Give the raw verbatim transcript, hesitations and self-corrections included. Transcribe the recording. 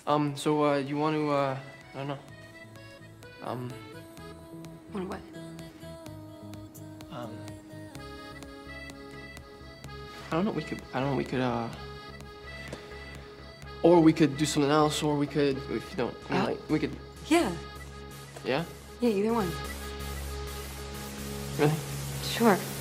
Um, so, uh, you want to, uh, I don't know. Um. Want what? Um. I don't know, we could, I don't know, we could, uh. Or we could do something else, or we could, if you don't, I mean, Uh, like, we could, Yeah. yeah? Yeah, either one. Really? Sure.